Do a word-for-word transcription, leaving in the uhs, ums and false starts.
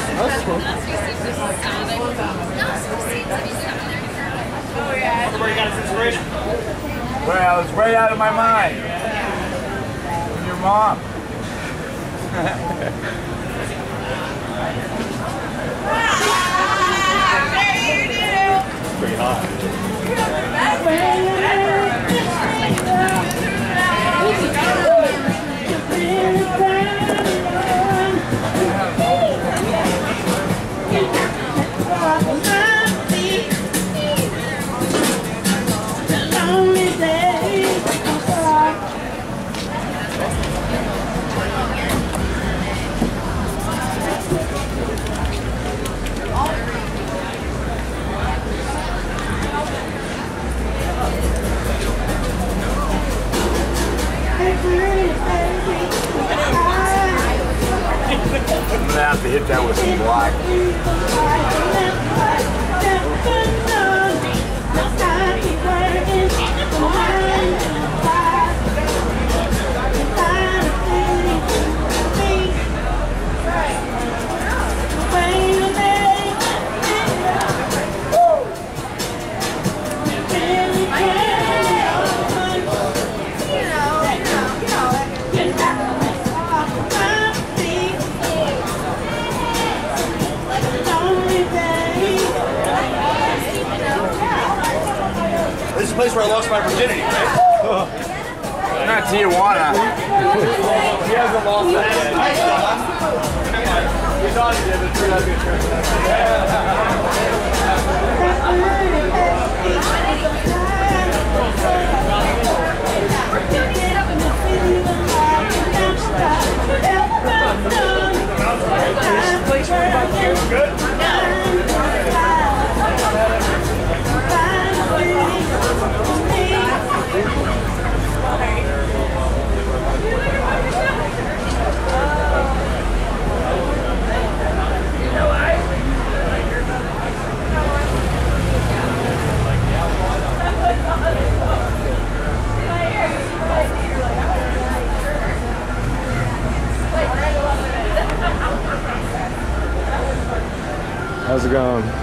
That's cool. Everybody got his inspiration? Well, it's right out of my mind. From your mom. Pretty hot. I'm gonna have to hit that with some black. This is the place where I lost my virginity, right? Not Tijuana. He hasn't lost that yet. We thought he did, but it turned out to be a trick. Good? How's it going?